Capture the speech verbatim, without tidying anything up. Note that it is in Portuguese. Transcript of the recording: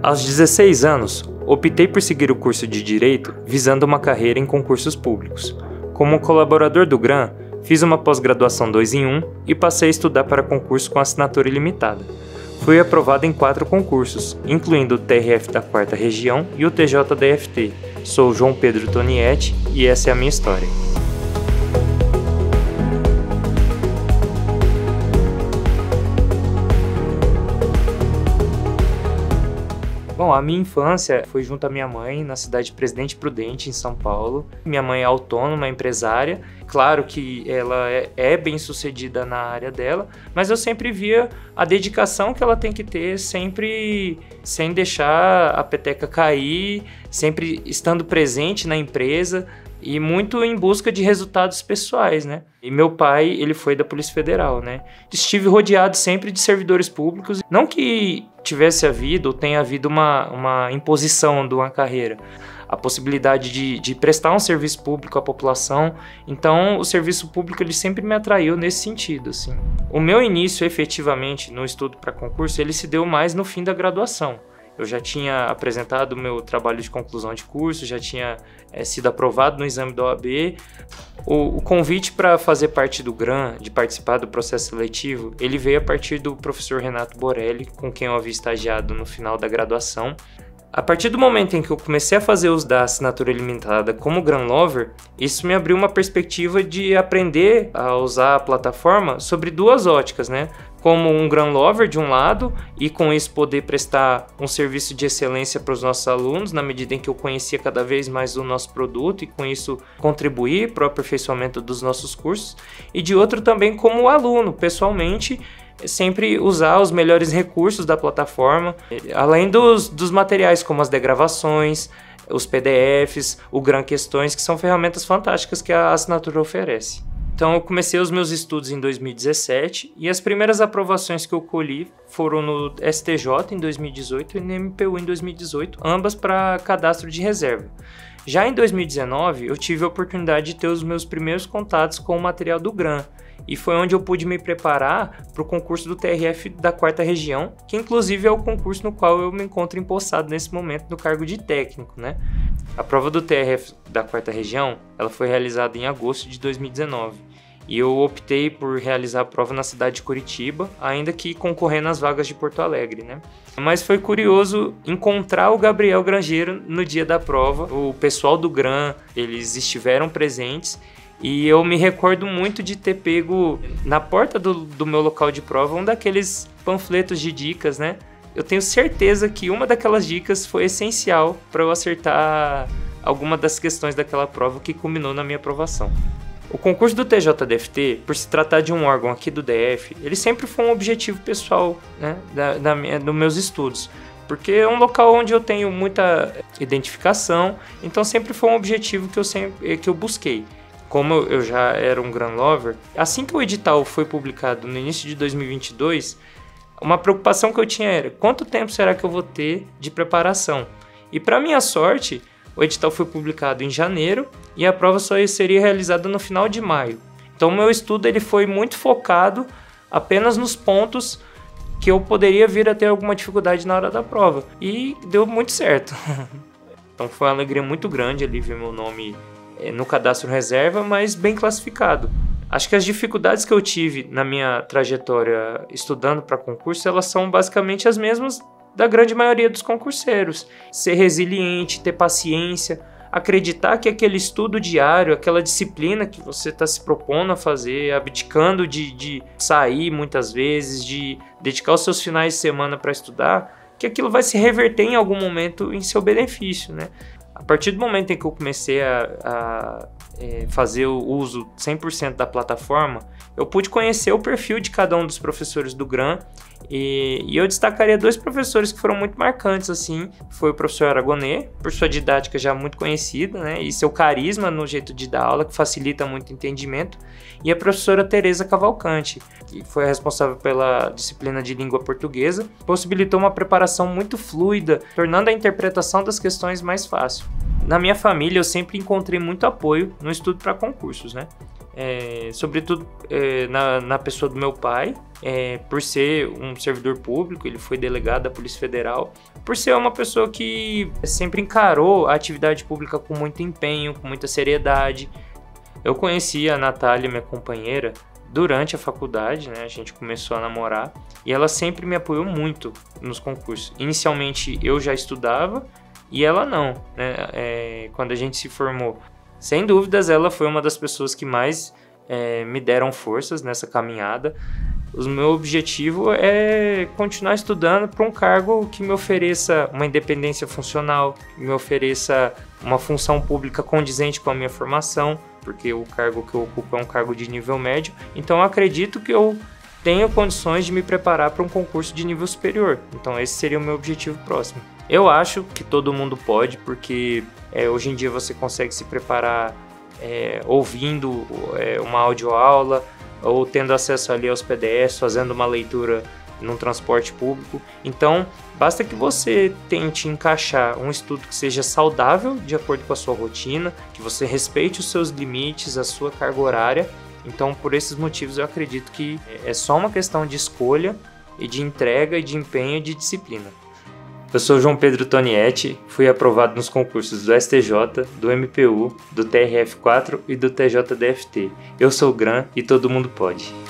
Aos dezesseis anos, optei por seguir o curso de Direito visando uma carreira em concursos públicos. Como colaborador do GRAN, fiz uma pós-graduação dois em um e passei a estudar para concurso com assinatura ilimitada. Fui aprovado em quatro concursos, incluindo o T R F da quarta Região e o T J D F T. Sou João Pedro Tonietti e essa é a minha história. Bom, a minha infância foi junto à minha mãe na cidade de Presidente Prudente, em São Paulo. Minha mãe é autônoma, empresária. Claro que ela é, é bem sucedida na área dela, mas eu sempre via a dedicação que ela tem que ter, sempre sem deixar a peteca cair, sempre estando presente na empresa e muito em busca de resultados pessoais, né? E meu pai, ele foi da Polícia Federal, né? Estive rodeado sempre de servidores públicos, não que tivesse havido ou tenha havido uma, uma imposição de uma carreira, a possibilidade de, de prestar um serviço público à população, então o serviço público ele sempre me atraiu nesse sentido, assim. O meu início efetivamente no estudo para concurso, ele se deu mais no fim da graduação. Eu já tinha apresentado o meu trabalho de conclusão de curso, já tinha é, sido aprovado no exame da O A B. O, o convite para fazer parte do GRAN, de participar do processo seletivo, ele veio a partir do professor Renato Borelli, com quem eu havia estagiado no final da graduação. A partir do momento em que eu comecei a fazer uso da assinatura ilimitada como GRAN Lover, isso me abriu uma perspectiva de aprender a usar a plataforma sobre duas óticas, né? Como um GRAN Lover de um lado e com isso poder prestar um serviço de excelência para os nossos alunos na medida em que eu conhecia cada vez mais o nosso produto e com isso contribuir para o aperfeiçoamento dos nossos cursos, e de outro também como aluno, pessoalmente, sempre usar os melhores recursos da plataforma, além dos, dos materiais como as degravações, os P D Fs, o GRAN Questões, que são ferramentas fantásticas que a assinatura oferece. Então eu comecei os meus estudos em dois mil e dezessete e as primeiras aprovações que eu colhi foram no S T J em dois mil e dezoito e no M P U em dois mil e dezoito, ambas para cadastro de reserva. Já em dois mil e dezenove eu tive a oportunidade de ter os meus primeiros contatos com o material do GRAN e foi onde eu pude me preparar para o concurso do T R F da quarta Região, que inclusive é o concurso no qual eu me encontro empossado nesse momento no cargo de técnico, né? A prova do T R F da quarta Região, ela foi realizada em agosto de dois mil e dezenove. E eu optei por realizar a prova na cidade de Curitiba, ainda que concorrendo às vagas de Porto Alegre, né? Mas foi curioso encontrar o Gabriel Grangeiro no dia da prova. O pessoal do GRAN, eles estiveram presentes e eu me recordo muito de ter pego na porta do, do meu local de prova um daqueles panfletos de dicas, né? Eu tenho certeza que uma daquelas dicas foi essencial para eu acertar alguma das questões daquela prova que culminou na minha aprovação. O concurso do T J D F T, por se tratar de um órgão aqui do D F, ele sempre foi um objetivo pessoal, né, da, da minha, dos meus estudos, porque é um local onde eu tenho muita identificação, então sempre foi um objetivo que eu, sempre, que eu busquei. Como eu já era um GRAN Lover, assim que o edital foi publicado no início de dois mil e vinte e dois, uma preocupação que eu tinha era quanto tempo será que eu vou ter de preparação? E para minha sorte, o edital foi publicado em janeiro e a prova só seria realizada no final de maio. Então o meu estudo ele foi muito focado apenas nos pontos que eu poderia vir a ter alguma dificuldade na hora da prova. E deu muito certo. Então foi uma alegria muito grande ali ver meu nome no cadastro reserva, mas bem classificado. Acho que as dificuldades que eu tive na minha trajetória estudando para concurso, elas são basicamente as mesmas da grande maioria dos concurseiros. Ser resiliente, ter paciência, acreditar que aquele estudo diário, aquela disciplina que você está se propondo a fazer, abdicando de, de sair muitas vezes, de dedicar os seus finais de semana para estudar, que aquilo vai se reverter em algum momento em seu benefício, né? A partir do momento em que eu comecei a, a é, fazer o uso cem por cento da plataforma, eu pude conhecer o perfil de cada um dos professores do GRAN e, e eu destacaria dois professores que foram muito marcantes, assim. Foi o professor Aragonê, por sua didática já muito conhecida, né, e seu carisma no jeito de dar aula, que facilita muito o entendimento, e a professora Tereza Cavalcante, que foi a responsável pela disciplina de língua portuguesa, possibilitou uma preparação muito fluida, tornando a interpretação das questões mais fácil. Na minha família, eu sempre encontrei muito apoio no estudo para concursos, né? é, sobretudo é, na, na pessoa do meu pai, é, por ser um servidor público, ele foi delegado da Polícia Federal, por ser uma pessoa que sempre encarou a atividade pública com muito empenho, com muita seriedade. Eu conheci a Natália, minha companheira, durante a faculdade, né? A gente começou a namorar e ela sempre me apoiou muito nos concursos. Inicialmente eu já estudava e ela não, né? É, quando a gente se formou, sem dúvidas ela foi uma das pessoas que mais é, me deram forças nessa caminhada. O meu objetivo é continuar estudando para um cargo que me ofereça uma independência funcional, que me ofereça uma função pública condizente com a minha formação, porque o cargo que eu ocupo é um cargo de nível médio, então eu acredito que eu tenho condições de me preparar para um concurso de nível superior. Então esse seria o meu objetivo próximo. Eu acho que todo mundo pode, porque é, hoje em dia você consegue se preparar é, ouvindo é, uma audioaula, ou tendo acesso ali aos P D Fs, fazendo uma leitura num transporte público. Então, basta que você tente encaixar um estudo que seja saudável, de acordo com a sua rotina, que você respeite os seus limites, a sua carga horária. Então, por esses motivos, eu acredito que é só uma questão de escolha e de entrega e de empenho e de disciplina. Eu sou João Pedro Tonietti, fui aprovado nos concursos do S T J, do M P U, do T R F quatro e do T J D F T. Eu sou o Gran e todo mundo pode.